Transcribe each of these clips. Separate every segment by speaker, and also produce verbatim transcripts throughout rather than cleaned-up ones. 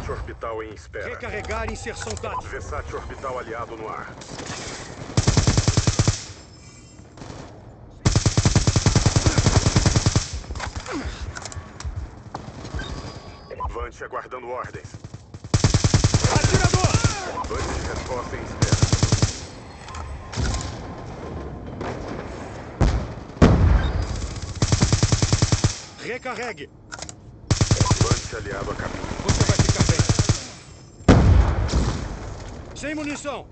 Speaker 1: Vessat orbital em espera.
Speaker 2: Recarregar inserção tática.
Speaker 1: Vessat orbital aliado no ar. Vante aguardando ordens.
Speaker 2: Atirador!
Speaker 1: Vante de resposta em espera.
Speaker 2: Recarregue.
Speaker 1: Vante aliado a caminho.
Speaker 2: Você vai ficar bem. Sem munição.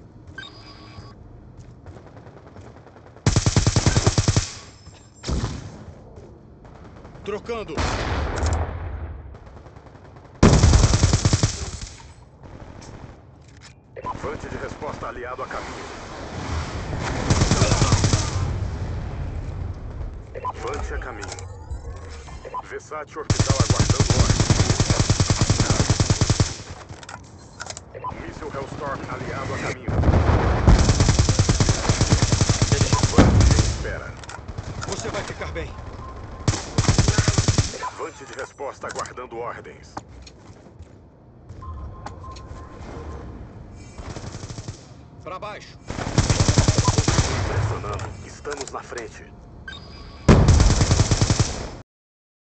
Speaker 2: Trocando.
Speaker 1: Vante de resposta aliado a caminho. Vante a caminho. Vessat orbital aguardando ordem. Míssil Hellstorm aliado a caminho. Vante em espera.
Speaker 2: Você vai ficar bem.
Speaker 1: Vante de resposta aguardando ordens.
Speaker 2: Para baixo.
Speaker 1: Pressionando. Estamos na frente.